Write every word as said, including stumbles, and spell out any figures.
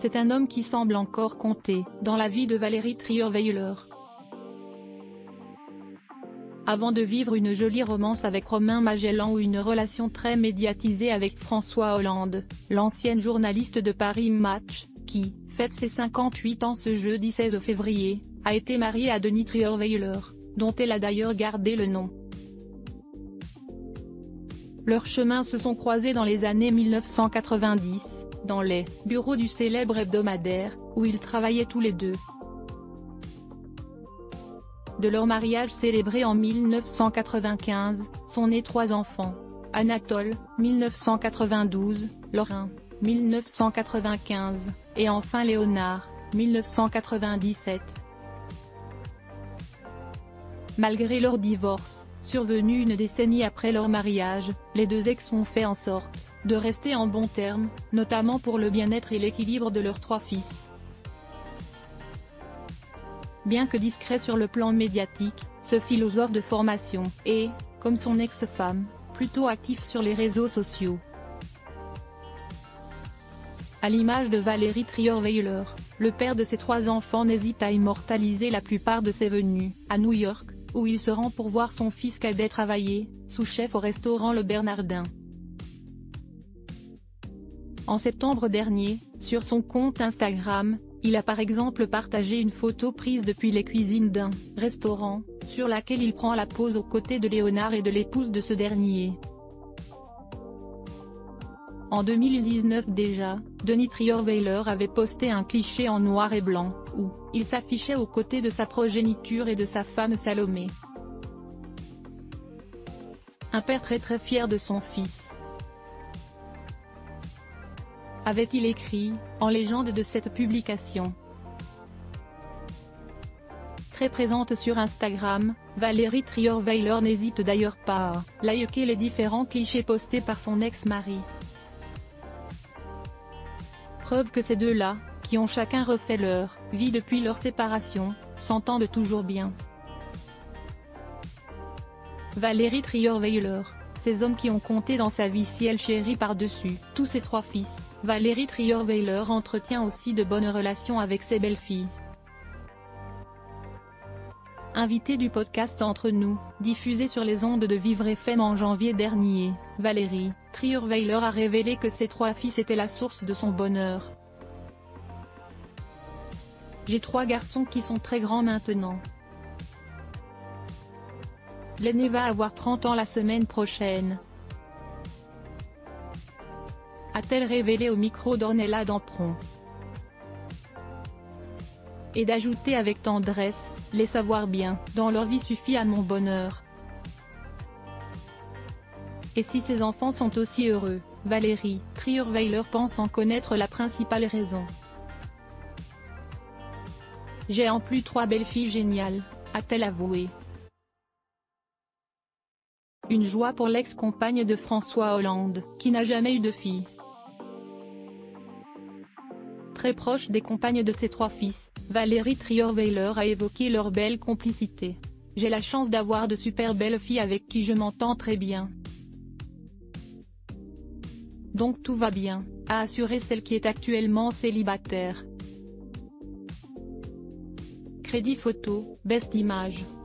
c'est un homme qui semble encore compter dans la vie de Valérie Trierweiler. Avant de vivre une jolie romance avec Romain Magellan ou une relation très médiatisée avec François Hollande, l'ancienne journaliste de Paris Match, qui fête ses cinquante-huit ans ce jeudi seize février, a été mariée à Denis Trierweiler, dont elle a d'ailleurs gardé le nom. Leurs chemins se sont croisés dans les années mille neuf cent quatre-vingt-dix, dans les bureaux du célèbre hebdomadaire, où ils travaillaient tous les deux. De leur mariage célébré en mille neuf cent quatre-vingt-quinze, sont nés trois enfants: Anatole, mille neuf cent quatre-vingt-douze, Laurent, mille neuf cent quatre-vingt-quinze, et enfin Léonard, mille neuf cent quatre-vingt-dix-sept. Malgré leur divorce, survenu une décennie après leur mariage, les deux ex ont fait en sorte de rester en bons termes, notamment pour le bien-être et l'équilibre de leurs trois fils. Bien que discret sur le plan médiatique, ce philosophe de formation est, comme son ex-femme, plutôt actif sur les réseaux sociaux. À l'image de Valérie Trierweiler, le père de ses trois enfants n'hésite à immortaliser la plupart de ses venues, à New York, où il se rend pour voir son fils cadet travailler, sous-chef au restaurant Le Bernardin. En septembre dernier, sur son compte Instagram, il a par exemple partagé une photo prise depuis les cuisines d'un restaurant, sur laquelle il prend la pose aux côtés de Léonard et de l'épouse de ce dernier. En deux mille dix-neuf déjà, Denis Trierweiler avait posté un cliché en noir et blanc, où il s'affichait aux côtés de sa progéniture et de sa femme Salomé. Un père très très fier de son fils. Avait-il écrit, en légende de cette publication. Très présente sur Instagram, Valérie Trierweiler n'hésite d'ailleurs pas à liker les différents clichés postés par son ex-mari. Preuve que ces deux-là, qui ont chacun refait leur vie depuis leur séparation, s'entendent toujours bien. Valérie Trierweiler, ces hommes qui ont compté dans sa vie si elle chérit par-dessus tous ses trois fils, Valérie Trierweiler entretient aussi de bonnes relations avec ses belles-filles. Invitée du podcast Entre nous, diffusé sur les ondes de Vivre F M en janvier dernier, Valérie Trierweiler a révélé que ses trois fils étaient la source de son bonheur. J'ai trois garçons qui sont très grands maintenant. L'aîné va avoir trente ans la semaine prochaine, a-t-elle révélé au micro d'Ornella Dampron. Et d'ajouter avec tendresse, les savoir bien, dans leur vie suffit à mon bonheur. Et si ces enfants sont aussi heureux, Valérie Trierweiler pense en connaître la principale raison. J'ai en plus trois belles-filles géniales, a-t-elle avoué. Une joie pour l'ex-compagne de François Hollande, qui n'a jamais eu de fille. Très proche des compagnes de ses trois fils, Valérie Trierweiler a évoqué leur belle complicité. J'ai la chance d'avoir de super belles filles avec qui je m'entends très bien. Donc tout va bien, a assuré celle qui est actuellement célibataire. Crédit photo, best image.